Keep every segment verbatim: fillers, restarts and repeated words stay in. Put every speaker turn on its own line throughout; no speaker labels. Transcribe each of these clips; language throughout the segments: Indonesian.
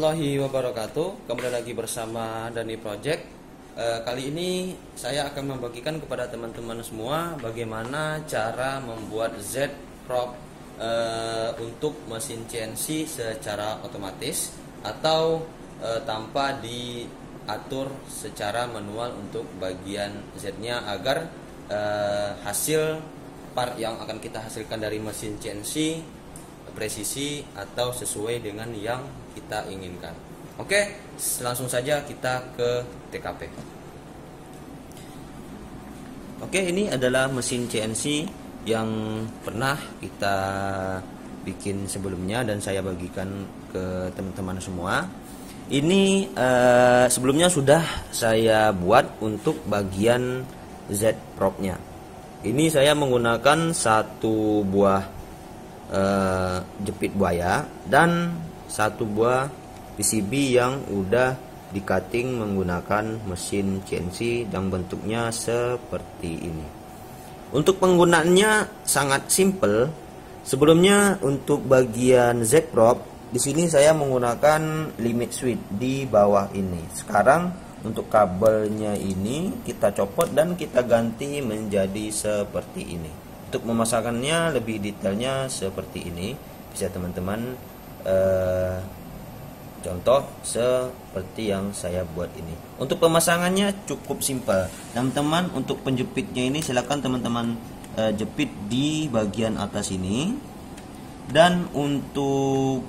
warahmatullahi wabarakatuh. Kembali lagi bersama Dani Project. e, Kali ini saya akan membagikan kepada teman-teman semua bagaimana cara membuat Z-Prop e, untuk mesin C N C secara otomatis atau e, tanpa diatur secara manual untuk bagian Z-nya, agar e, hasil part yang akan kita hasilkan dari mesin C N C presisi atau sesuai dengan yang kita inginkan. Oke, langsung saja kita ke T K P. Oke, ini adalah mesin C N C yang pernah kita bikin sebelumnya dan saya bagikan ke teman-teman semua. Ini eh, sebelumnya sudah saya buat untuk bagian Z-Prop-nya. Ini saya menggunakan satu buah Uh, jepit buaya dan satu buah P C B yang udah di cutting menggunakan mesin C N C dan bentuknya seperti ini. Untuk penggunaannya sangat simple. Sebelumnya untuk bagian Z-Prop di sini saya menggunakan limit switch di bawah ini. Sekarang untuk kabelnya ini kita copot dan kita ganti menjadi seperti ini. Untuk memasangkannya lebih detailnya seperti ini, bisa teman-teman eh, contoh seperti yang saya buat ini. Untuk pemasangannya cukup simpel, teman-teman. Untuk penjepitnya ini silakan teman-teman eh, jepit di bagian atas ini, dan untuk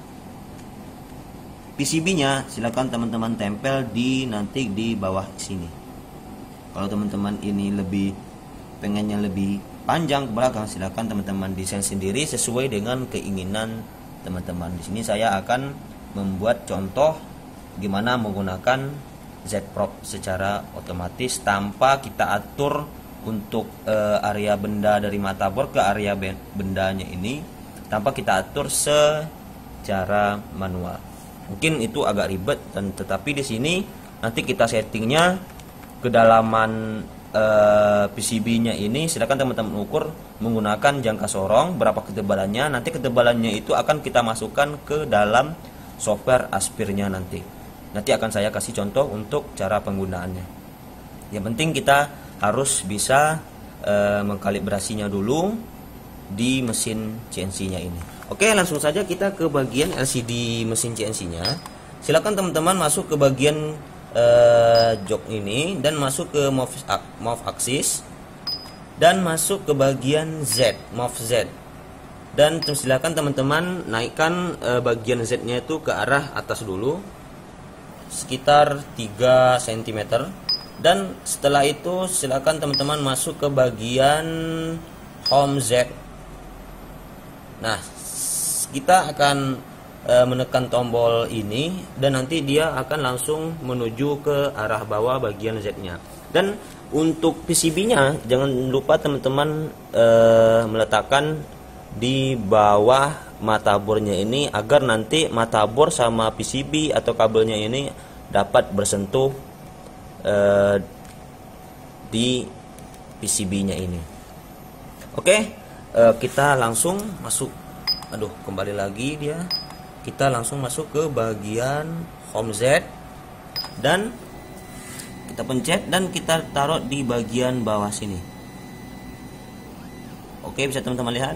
P C B-nya silakan teman-teman tempel di nanti di bawah sini. Kalau teman-teman ini lebih pengennya lebih panjang ke belakang, silakan teman-teman desain sendiri sesuai dengan keinginan teman-teman. Di sini saya akan membuat contoh gimana menggunakan Z-Prop secara otomatis tanpa kita atur untuk e, area benda dari motherboard ke area bendanya ini, tanpa kita atur secara manual. Mungkin itu agak ribet, dan tetapi di sini nanti kita settingnya kedalaman Uh, P C B-nya ini silakan teman-teman ukur menggunakan jangka sorong berapa ketebalannya. Nanti ketebalannya itu akan kita masukkan ke dalam software Aspirnya nanti. Nanti akan saya kasih contoh untuk cara penggunaannya. Yang penting kita harus bisa uh, mengkalibrasinya dulu di mesin C N C-nya ini. Oke, langsung saja kita ke bagian L C D mesin C N C-nya. Silakan teman-teman masuk ke bagian Uh, jok ini dan masuk ke move, move axis dan masuk ke bagian Z, move Z, dan silakan teman-teman naikkan uh, bagian Z-nya itu ke arah atas dulu sekitar tiga sentimeter, dan setelah itu silakan teman-teman masuk ke bagian home Z. Nah, kita akan menekan tombol ini dan nanti dia akan langsung menuju ke arah bawah bagian Z-nya. Dan untuk P C B-nya jangan lupa teman-teman e, meletakkan di bawah motherboard-nya ini, agar nanti motherboard sama P C B atau kabelnya ini dapat bersentuh e, di P C B-nya ini. Oke, e, kita langsung masuk. Aduh, kembali lagi dia. Kita langsung masuk ke bagian home Z dan kita pencet dan kita taruh di bagian bawah sini. Oke, bisa teman-teman lihat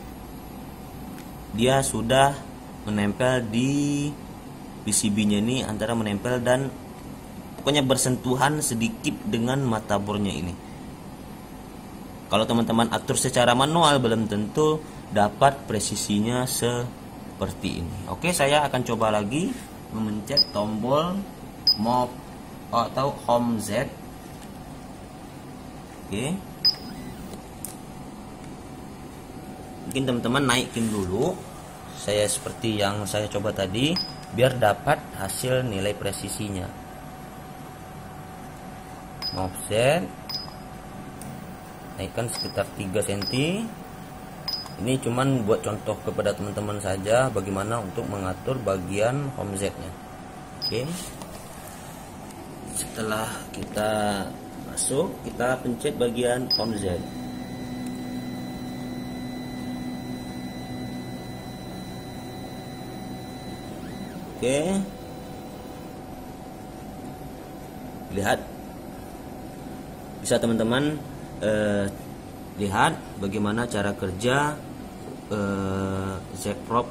dia sudah menempel di P C B-nya ini, antara menempel dan pokoknya bersentuhan sedikit dengan motherboard-nya ini. Kalau teman-teman atur secara manual belum tentu dapat presisinya se seperti ini. Oke, saya akan coba lagi memencet tombol move atau home Z. Oke, mungkin teman-teman naikin dulu saya seperti yang saya coba tadi biar dapat hasil nilai presisinya. Move Z, naikkan sekitar tiga sentimeter. Ini cuman buat contoh kepada teman-teman saja bagaimana untuk mengatur bagian home Z-nya. Oke. Setelah kita masuk, kita pencet bagian home Z. Oke, lihat, bisa teman-teman eh, lihat bagaimana cara kerja eh, Z-Probe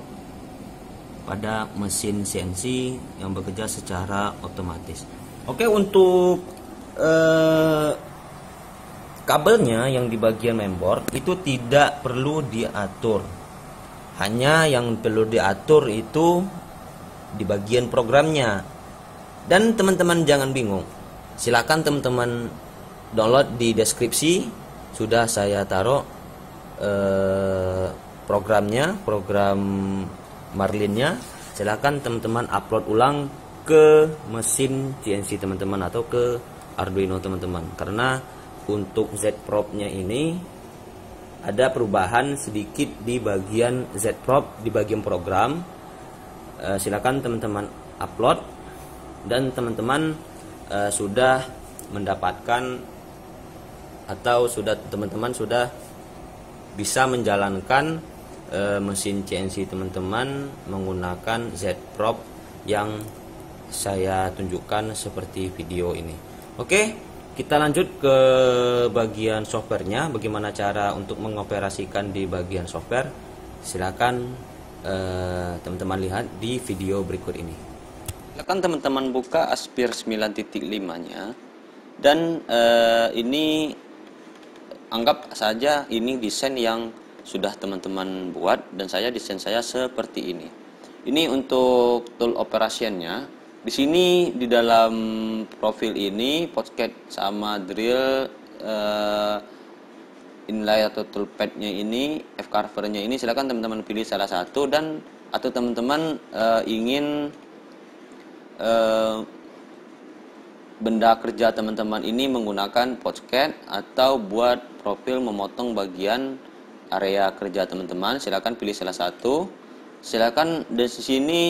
pada mesin C N C yang bekerja secara otomatis. Oke, untuk eh, kabelnya yang di bagian mainboard itu tidak perlu diatur. Hanya yang perlu diatur itu di bagian programnya. Dan teman-teman jangan bingung. Silakan teman-teman download di deskripsi, sudah saya taruh eh, programnya, program Marlinnya. Silakan teman-teman upload ulang ke mesin C N C teman-teman atau ke Arduino teman-teman, karena untuk Z-Probe-nya ini ada perubahan sedikit di bagian Z-Probe, di bagian program. E, silakan teman-teman upload, dan teman-teman e, sudah mendapatkan atau sudah teman-teman sudah bisa menjalankan e, mesin C N C teman-teman menggunakan Z-Probe yang saya tunjukkan seperti video ini. Oke, kita lanjut ke bagian softwarenya, bagaimana cara untuk mengoperasikan di bagian software. Silakan teman-teman eh, lihat di video berikut ini. Silakan teman-teman buka Aspir sembilan titik lima nya, dan eh, ini anggap saja ini desain yang sudah teman-teman buat, dan saya desain saya seperti ini. Ini untuk tool operationnya. Di sini di dalam profil ini podcast sama drill uh, inlay atau toolpad-nya ini, F cover-nya ini, silakan teman-teman pilih salah satu, dan atau teman-teman uh, ingin uh, benda kerja teman-teman ini menggunakan podcast atau buat profil memotong bagian area kerja teman-teman, silakan pilih salah satu. Silakan di sini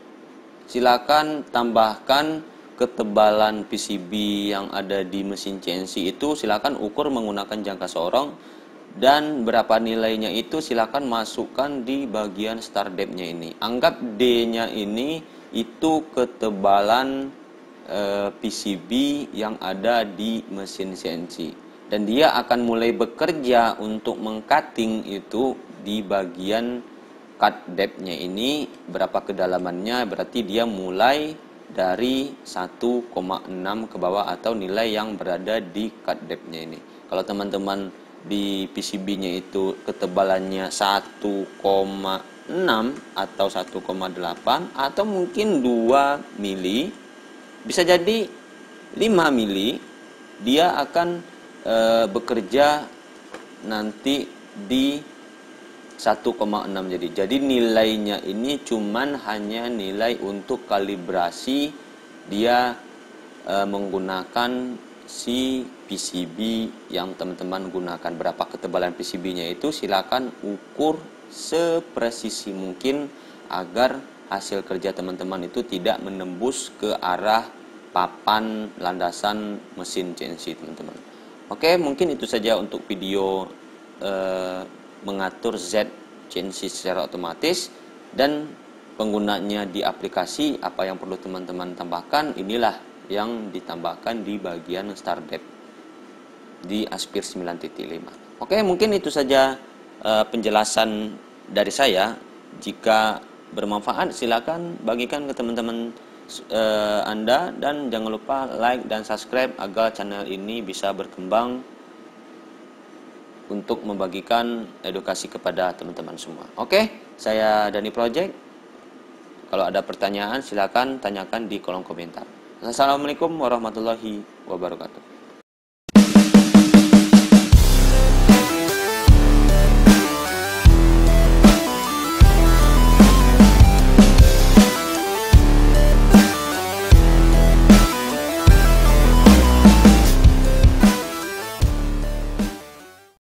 silakan tambahkan ketebalan P C B yang ada di mesin C N C itu, silakan ukur menggunakan jangka sorong, dan berapa nilainya itu silakan masukkan di bagian start depth-nya ini. Anggap D-nya ini itu ketebalan e, P C B yang ada di mesin C N C, dan dia akan mulai bekerja untuk mengcutting itu di bagian cut depth-nya ini. Berapa kedalamannya, berarti dia mulai dari satu koma enam ke bawah atau nilai yang berada di cut depth-nya ini. Kalau teman-teman di P C B-nya itu ketebalannya satu koma enam atau satu koma delapan atau mungkin dua mili, bisa jadi lima mili, dia akan e, bekerja nanti di satu koma enam. jadi jadi nilainya ini cuman hanya nilai untuk kalibrasi dia e, menggunakan si P C B yang teman-teman gunakan. Berapa ketebalan P C B-nya itu silakan ukur sepresisi mungkin agar hasil kerja teman-teman itu tidak menembus ke arah papan landasan mesin C N C teman-teman. Oke, mungkin itu saja untuk video e, mengatur Z C N C secara otomatis dan penggunanya di aplikasi. Apa yang perlu teman-teman tambahkan, inilah yang ditambahkan di bagian start depth di Aspir sembilan titik lima. Oke, mungkin itu saja uh, penjelasan dari saya. Jika bermanfaat, silakan bagikan ke teman-teman uh, Anda, dan jangan lupa like dan subscribe agar channel ini bisa berkembang untuk membagikan edukasi kepada teman-teman semua. Oke, saya Dani Project. Kalau ada pertanyaan silakan tanyakan di kolom komentar. Assalamualaikum warahmatullahi wabarakatuh.